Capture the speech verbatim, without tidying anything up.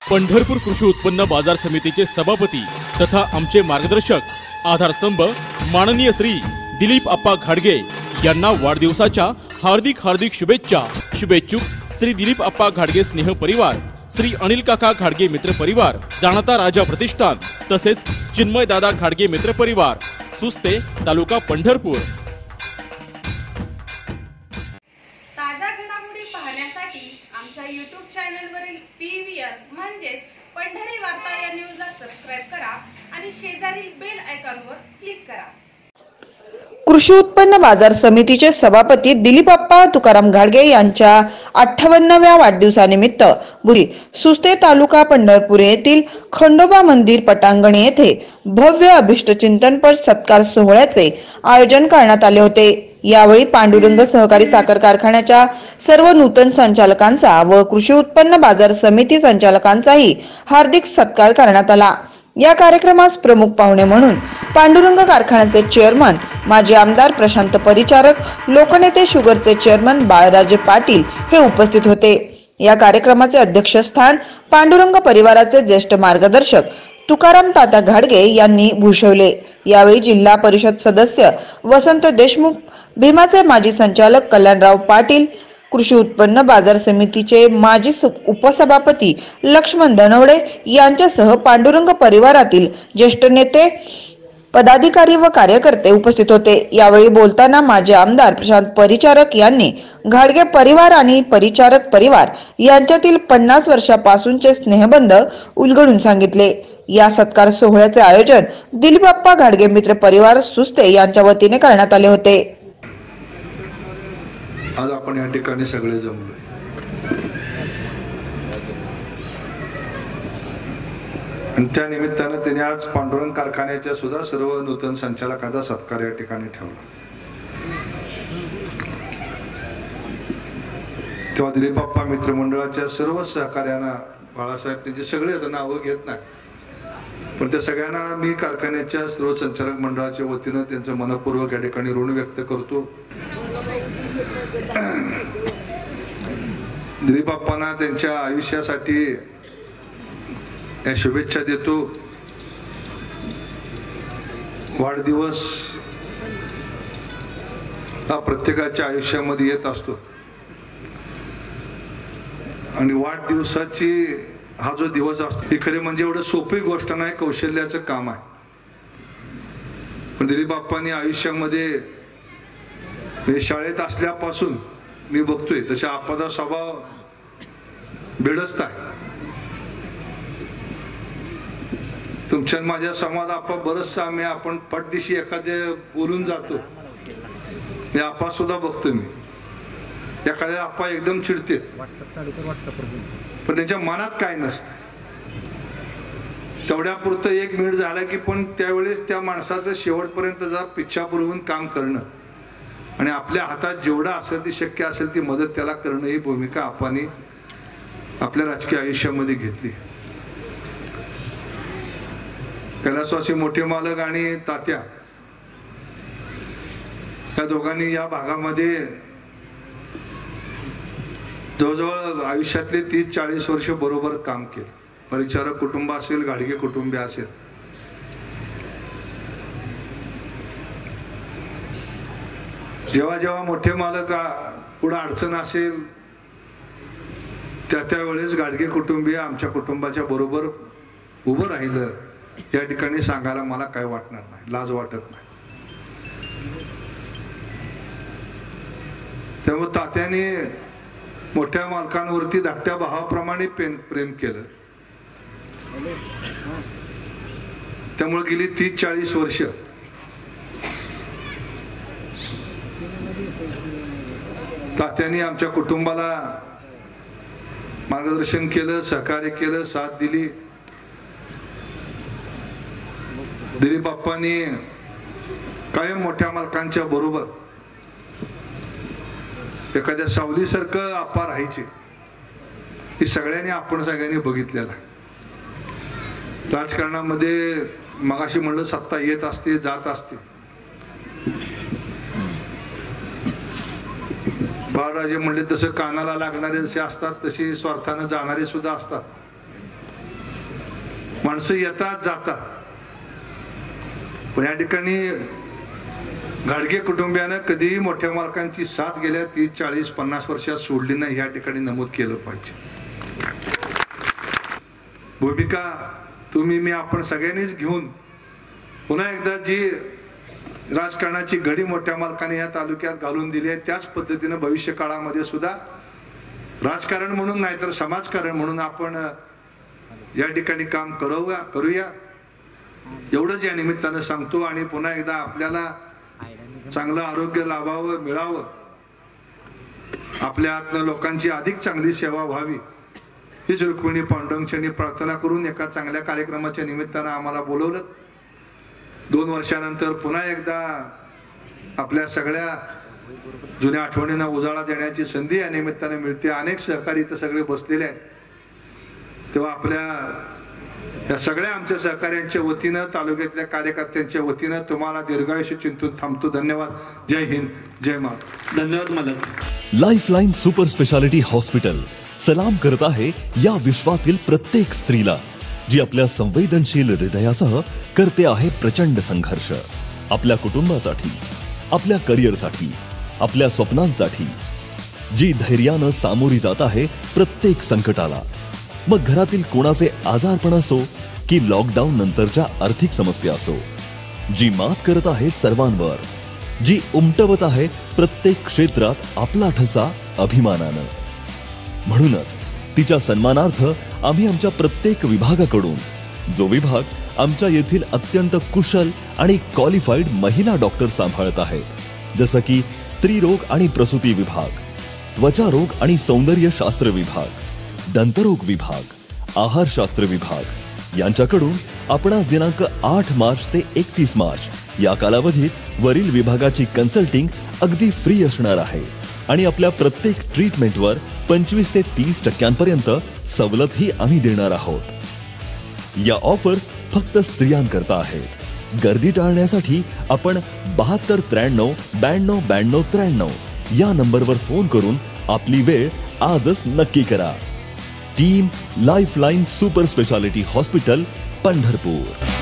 पंढरपूर कृषी उत्पन्न बाजार समितीचे सभापती तथा आमचे मार्गदर्शक आधारस्तंभ माननीय श्री दिलीप आप्पा घाडगे यांना वाढदिवसाच्या हार्दिक हार्दिक शुभेच्छा। शुभेच्छुक श्री दिलीप आप्पा घाडगे स्नेह परिवार, श्री अनिल काका घाडगे मित्र परिवार, जाणता राजा प्रतिष्ठान तसेच चिन्मय दादा घाडगे मित्र परिवार, सुस्ते, तालुका पंढरपूर। ताजा घडामोडी पाहण्यासाठी आमच्या यूट्यूब चॅनलवरील पीव्हीआर म्हणजेच पंढरी वार्ता या न्यूजला सबस्क्राइब करा आणि शेजारील बेल आयकॉनवर क्लिक करा। कृषी उत्पन्न बाजार समितीचे सभापती दिलीप आप्पा तुकाराम घाडगे यांच्या अठ्ठावन्नाव्या वाढदिवसानिमित्त बुरी सुस्ते तालुका पंढरपूर येथील खंडोबा मंदिर पटांगण येथे भव्य अभिष्ट चिंतनपर सत्कार सोहळ्याचे आयोजन करण्यात आले होते। यावेळी पांडुरंग सहकारी साखर कारखान्याच्या सर्व नूतन संचालकांचा व कृषी उत्पन्न बाजार समिती संचालकांचाही हार्दिक सत्कार करण्यात आला। या कार्यक्रमास प्रमुख पाहुणे म्हणून पांडुरंग कारखान्याचे चेअरमन माजी आमदार प्रशांत परिचारक, लोकनेते शुगरचे चेअरमन बाळराजे पाटील हे उपस्थित होते। या कार्यक्रमाचे अध्यक्षस्थान पांडुरंग परिवाराचे ज्येष्ठ मार्गदर्शक तुकाराम तात्या घाडगे यांनी भूषवले। यावेळी जिल्हा परिषद सदस्य वसंत देशमुख, भीमाचे माजी संचालक कल्याणराव पाटील, कृषी उत्पन्न बाजार समितीचे माजी उपसभापती लक्ष्मण धनवडे यांच्यासह पांडुरंग परिवारातील ज्येष्ठ नेते, पदाधिकारी व कार्यकर्ते उपस्थित होते। यावेळी बोलताना माजी आमदार प्रशांत परिचारक यांनी घाडगे परिवार आणि परिचारक परिवार यांच्यातील पन्नास वर्षापासूनचे स्नेहबंध उलगडून सांगितले। या सत्कार सोहळ्याचे आयोजन दिलीप आप्पा घाडगे मित्र परिवार सुस्ते यांच्या वतीने करण्यात आले होते। आज आपण या ठिकाणी सगळे जमलो आणि त्या निमित्तानं त्यांनी आज पांडुरंग कारखान्याच्या सुद्धा सर्व नूतन संचालकांचा सत्कार या ठिकाणी ठेवला। तेव्हा दिलीप आप्पा मित्रमंडळाच्या सर्व सहकार्यांना, बाळासाहेब त्यांचे सगळे नावं घेत नाही पण त्या सगळ्यांना मी कारखान्याच्या सर्व संचालक मंडळाच्या वतीनं त्यांचं मनपूर्वक या ठिकाणी ऋण व्यक्त करतो। दिलीप आप्पांना त्यांच्या आयुष्यासाठी या शुभेच्छा देतो। वाढदिवस हा प्रत्येकाच्या आयुष्यामध्ये येत असतो आणि वाढदिवसाची हा जो दिवस असतो ती खरे म्हणजे एवढं सोपी गोष्ट नाही, कौशल्याचं काम आहे। पण दिलीप आप्पांनी आयुष्यामध्ये शाळेत असल्यापासून मी बघतोय तशा आप्पाचा स्वभाव बेडस्त आहे। तुमच्या माझ्या संवाद आप्पा बरंचसं आम्ही आपण पटदिशी एखाद्या बोलून जातो, हे आप्पा सुद्धा बघतो मी। एखाद्या आप्पा एकदम चिडते पण त्यांच्या मनात काय नसतं, तेवढ्यापुरतं एक मिनिट झाला की पण त्यावेळेस त्या माणसाचं शेवटपर्यंत जा पिच्छा पुरवून काम करणं आणि आपल्या हातात जेवढं असेल ती शक्य असेल ती मदत त्याला करणं ही भूमिका आप्पांनी आपल्या राजकीय आयुष्यामध्ये घेतली। कैलासवासी मोठे मालक आणि तात्या या दोघांनी या भागामध्ये जवळजवळ आयुष्यातले तीस चाळीस वर्ष बरोबर काम केलं। परिचारक कुटुंब असेल, घाडगे कुटुंबीय असेल, जेव्हा जेव्हा मोठे मालक पुढे अडचण असेल त्या त्यावेळेस घाडगे कुटुंबीय आमच्या कुटुंबाच्या बरोबर उभं राहिलं या ठिकाणी सांगायला मला काय वाटणार नाही, लाज वाटत नाही। त्यामुळे तात्याने मोठ्या मालकांवरती धाकट्या भावाप्रमाणे प्रेम केलं। त्यामुळे गेली तीस चाळीस वर्ष तात्याने आमच्या कुटुंबाला मार्गदर्शन केलं, सहकार्य केलं, साथ दिली। दिलीप आप्पांनी कायम मोठ्या मालकांच्या बरोबर एखाद्या सावलीसारखं आप्पा राहायचे, हे सगळ्यांनी आपण सगळ्यांनी बघितलेलं आहे। राजकारणामध्ये मगाशी म्हणलं सत्ता येत असते जात असते, बाळराजे म्हणले तसं कानाला लागणारे जसे असतात तशी स्वार्थाने जाणारे सुद्धा असतात। माणसं येतात जातात, पण या ठिकाणी घाडगे कुटुंबियानं कधीही मोठ्या मालकांची साथ गेल्या तीस चाळीस पन्नास वर्षात सोडली नाही, या ठिकाणी नमूद केलं पाहिजे. भूमिका तुम्ही मी आपण सगळ्यांनीच घेऊन पुन्हा एकदा जी राजकारणाची घडी मोठ्या मालकाने या तालुक्यात घालून दिली आहे, त्याच पद्धतीने भविष्य काळामध्ये सुद्धा राजकारण म्हणून नाही तर समाजकारण म्हणून आपण या ठिकाणी काम करूया करूया एवढंच या निमित्तानं सांगतो. आणि पुन्हा एकदा आपल्याला चांगलं आरोग्य लाभावं मिळावं, आपल्या आतनं लोकांची अधिक चांगली सेवा व्हावी हीच रुक्मिणी पांडुरंगाची प्रार्थना करून एका चांगल्या कार्यक्रमाच्या निमित्तानं आम्हाला बोलवलं. दोन वर्षानंतर पुन्हा एकदा आपल्या सगळ्या जुन्या आठवणींना उजाळा देण्याची संधी या निमित्ताने मिळते. अनेक सहकारी इथं सगळे बसलेले आहेत, तेव्हा आपल्या या सगळ्या आमच्या सहकाऱ्यांच्या वतीनं तालुक्यातल्या कार्यकर्त्यांच्या वतीनं तुम्हाला दीर्घायुष्य चिंतून थांबतो. धन्यवाद. जय हिंद, जय महाराष्ट्र. धन्यवाद मालक. लाईफलाईन सुपर स्पेशालिटी हॉस्पिटल सलाम करत आहे या विश्वातील प्रत्येक स्त्रीला जी आपल्या संवेदनशील हृदयासह करते आहे प्रचंड संघर्ष. आपल्या कुटुंबासाठी, आपल्या करिअरसाठी, आपल्या स्वप्नांसाठी, जी धैर्यानं सामोरी जात आहे प्रत्येक संकटाला. मग घरातील कोणाचे आजारपण असो की लॉकडाऊन नंतरच्या आर्थिक समस्या असो, जी मात करत आहे सर्वांवर, जी उमटवत आहे प्रत्येक क्षेत्रात आपला ठसा अभिमानानं. म्हणूनच तिच्या सन्मानार्थ आम्ही आमच्या प्रत्येक विभागाकडून, जो विभाग आमच्या येथील अत्यंत कुशल आणि क्वालिफाईड महिला डॉक्टर सांभाळत आहेत, जसं की स्त्रीरोग आणि प्रसूती विभाग, त्वचा रोग आणि सौंदर्य शास्त्र विभाग, दंतरोग विभाग, आहारशास्त्र विभाग यांच्याकडून आपणास दिनांक आठ मार्च ते एकतीस मार्च या कालावधीत वरील विभागाची कन्सल्टिंग अगदी फ्री असणार आहे. आणि आपल्या प्रत्येक ट्रीटमेंटवर पंचवीस ते तीस टक्क्यांपर्यंत सवलतही आम्ही देणार आहोत. या ऑफर्स फक्त स्त्रियांकरता आहेत. गर्दी टाळण्यासाठी आपण बहात्तर त्र्याण्णव ब्याण्णव ब्याण्णव त्र्याण्णव या नंबरवर फोन करून आपली वेळ आजच नक्की करा. Team lifeline super speciality hospital, Pandharpur.